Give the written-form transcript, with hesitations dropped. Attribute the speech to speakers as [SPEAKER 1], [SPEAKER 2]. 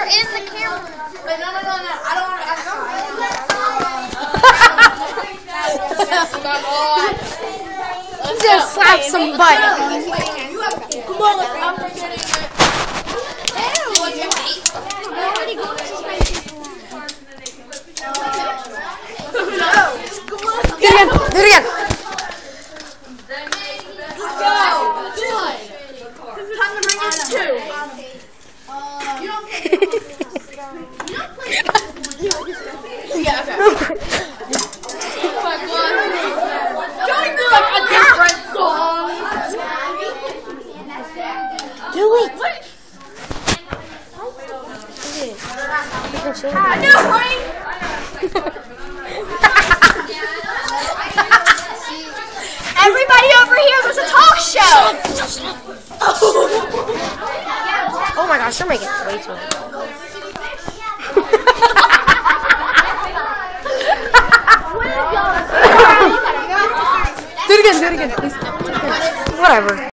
[SPEAKER 1] You're in the camera.
[SPEAKER 2] Wait, no. I don't want to ask.
[SPEAKER 1] Let's just slap some butt.
[SPEAKER 2] Come on, I'm forgetting it.
[SPEAKER 1] Do it again.
[SPEAKER 2] Let's go. Time to bring in two. You don't play. Yeah, okay. Oh my god. Don't do like a different song.
[SPEAKER 1] Do it.
[SPEAKER 2] I know, right? Everybody over here, there's a talk show.
[SPEAKER 1] Oh my gosh, you're making it way too long. Do it again, please. Whatever.